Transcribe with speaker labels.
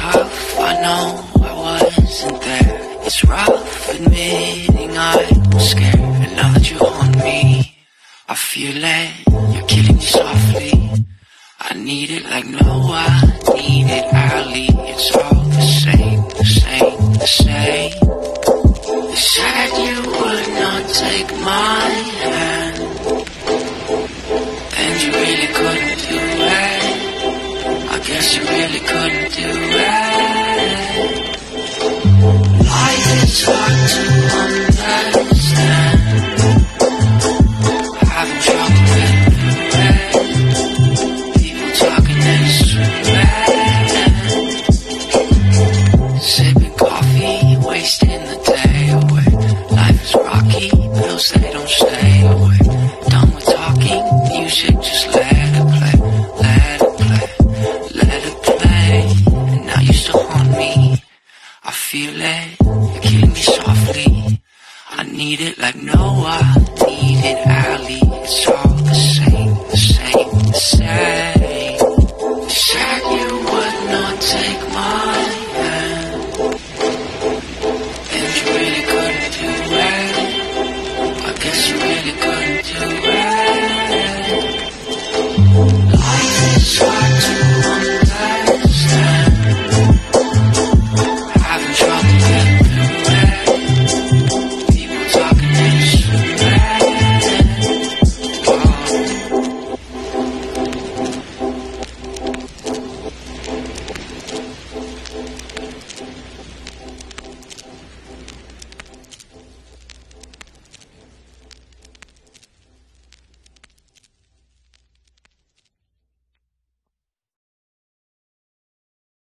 Speaker 1: tough, I know I wasn't there. It's rough admitting I was scared. And now that you haunt me, I feel it, you're killing me softly. I need it like no, I need it early. It's all the same, the same, the same. You said you would not take my hand, and you really couldn't do it. I guess you really couldn't do it. Life is hard to understand. Having trouble getting through it. People talking this through it. Sipping coffee, wasting the day away. Life is rocky, bills they don't stay away. Done with talking, music just let it play. Let it play, let it play. And now you still haunt me, I feel it, you're killing me softly. I need it like no, I need it early. It's all the same, the same, the same. You said you would not take my